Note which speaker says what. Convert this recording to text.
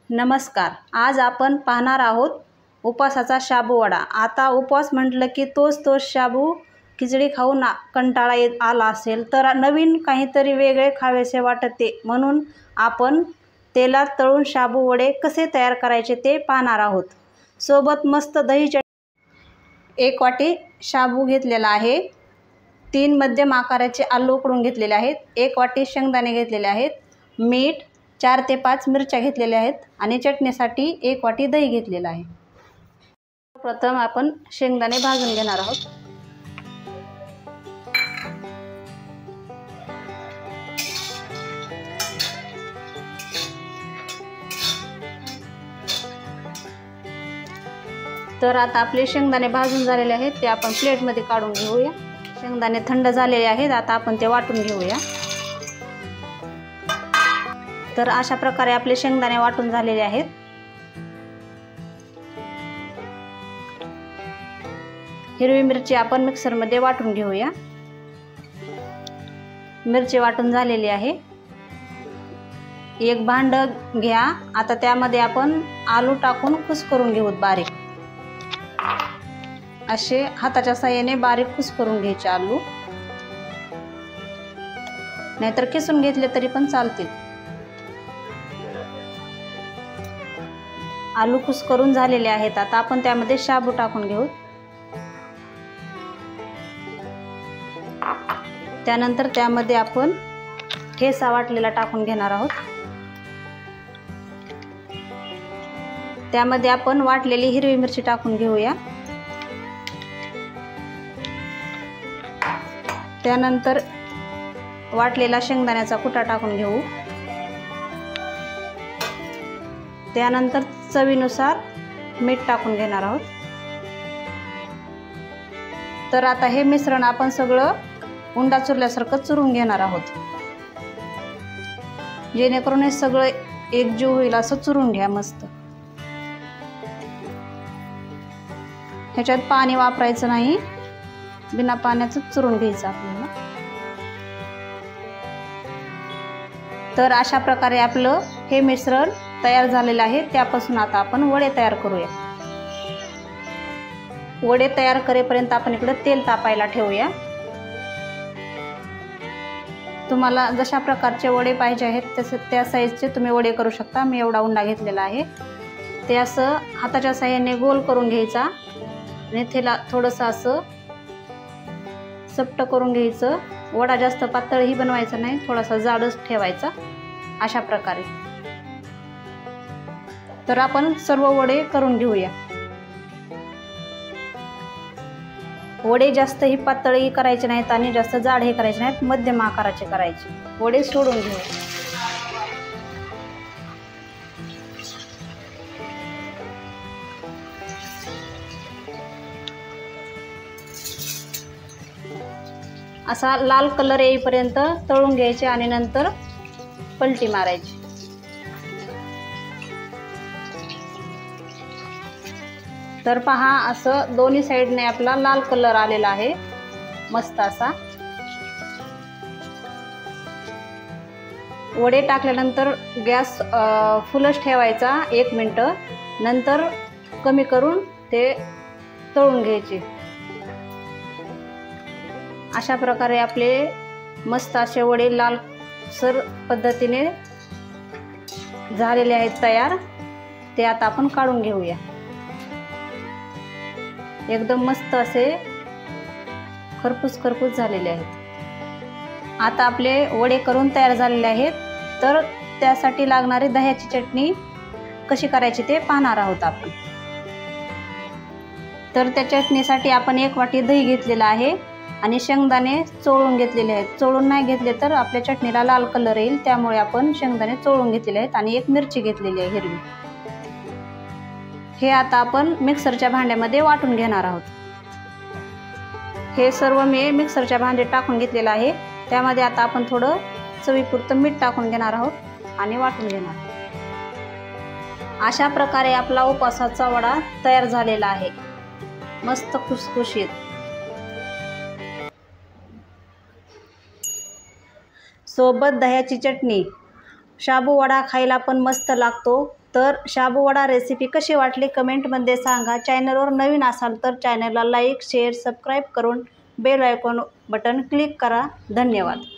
Speaker 1: नमस्कार. आज आपण पाहणार आहोत उपवासाचा शाबू वडा. आता उपवास म्हटलं की तोच शाबू खिचडी खाऊन कंटाळा आला असेल तर नवीन काहीतरी वेगळे खावेसे वाटते, म्हणून आपण तेलात तळून शाबू वडे कसे तयार करायचे ते पाहणार आहोत. सोबत मस्त दही चटणी. 1 वाटी शाबू घेतलेला आहे. 3 मध्यम आकाराचे आलू उकडून घेतलेले आहेत. 1 वाटी शेंगदाणे घेतलेले आहेत. मीठ, 4 ते 5 मिरच्या घेतलेल्या आहेत आणि चटणीसाठी 1 वाटी दही घेतलेला आहे. प्रथम आपण शेंगदाणे भाजून घेणार आहोत. तर आता आपले शेंगदाणे भाजून झालेले आहेत, ते आपण प्लेटमध्ये काढून घेऊया. शेंगदाणे थंड झालेले आहेत, आता आपण ते वाटून घेऊया. तर अशा प्रकारे आपले शेंगदाणे वाटून झालेले आहेत. हिरवी मिरची आपण मिक्सरमध्ये वाटून घेऊया. मिरची वाटून झालेली आहे. एक भांड घ्या. आता त्यामध्ये आपण आलू टाकून कुस्करून घेऊ बारीक. असे हाताच्या साहाय्याने बारीक कुस्करून घ्यायचे आलू, नाहीतर किसून घेतले तरी पण चालतील. आलू कुस्करून झालेले आहेत. आता आपण त्यामध्ये शाबू टाकून घेऊ. त्यानंतर त्यामध्ये आपण ठेचा वाटलेला टाकून घेणार आहोत. त्यामध्ये आपण वाटलेली हिरवी मिरची टाकून घेऊया. त्यानंतर वाटलेला शेंगदाण्याचा कुटा टाकून घेऊ. त्यानंतर चवीनुसार मीठ टाकून घेणार आहोत. तर आता हे मिश्रण आपण सगळं उंडा चुरल्यासारखं चुरून घेणार आहोत, जेणेकरून हे सगळं एकजीव होईल असं चुरून घ्या मस्त. ह्याच्यात पाणी वापरायचं नाही, बिना पाण्याचं चुरून घ्यायचं आपल्याला. तर अशा प्रकारे आपलं हे मिश्रण तयार झालेलं आहे. त्यापासून आता आपण वडे तयार करूया. वडे तयार करेपर्यंत आपण इकडे तेल तापायला ठेवूया. तुम्हाला जशा प्रकारचे वडे पाहिजे आहेत तसे त्या साईजचे तुम्ही वडे करू शकता. मी एवढा उंडा घेतलेला आहे. ते असं हाताच्या साहाय्याने गोल करून घ्यायचा आणि त्याला थोडंसं असं सपट करून घ्यायचं. वडा जास्त पातळही बनवायचा नाही, थोडासा जाडच ठेवायचा अशा प्रकारे. तर आपण सर्व वडे करून घेऊया. वडे जास्तही पातळही करायचे नाहीत आणि जास्त जाडही करायचे नाहीत, मध्यम आकाराचे करायचे. वडे सोडून घेऊ. असा लाल कलर येईपर्यंत तळून घ्यायचे आणि नंतर पलटी मारायची. तर पहा, असं दोन्ही साईडने आपला लाल कलर आलेला आहे मस्त असा. वडे टाकल्यानंतर गॅस फुलच ठेवायचा 1 मिनिट, नंतर कमी करून ते तळून घ्यायचे. अशा प्रकारे आपले मस्त असे वडे लालसर पद्धतीने झालेले आहेत तयार. ते आता आपण काढून घेऊया. एकदम मस्त असे खरपूस झालेले आहेत. आता आपले वडे करून तयार झालेले आहेत. तर त्यासाठी लागणारी दह्याची चटणी कशी करायची ते पाहणार आहोत आपण. तर त्या चटणीसाठी आपण 1 वाटी दही घेतलेला आहे आणि शेंगदाणे चोळून घेतलेले आहेत. चोळून नाही घेतले तर आपल्या चटणीला लाल कलर येईल, त्यामुळे आपण शेंगदाणे चोळून घेतलेले आहेत आणि 1 मिरची घेतलेली आहे हिरवी. हे आता आपण मिक्सरच्या भांड्यामध्ये वाटून घेणार आहोत. हे सर्व मी मिक्सरच्या भांड्यात टाकून घेतलेलं आहे. त्यामध्ये आता आपण थोडं चवीपुरतं मीठ टाकून घेणार आहोत आणि वाटून घेणार. अशा प्रकारे आपला उपवासाचा वडा तयार झालेला आहे, मस्त खुसखुशीत. सोबत दह्याची चटणी. शाबू वडा खायला पण मस्त लागतो. तर शाबूवडा रेसिपी कशी वाटली कमेंटमध्ये सांगा. चॅनलवर नवीन असाल तर चॅनलला लाईक शेअर सबस्क्राईब करून बेल आयकॉन बटन क्लिक करा. धन्यवाद.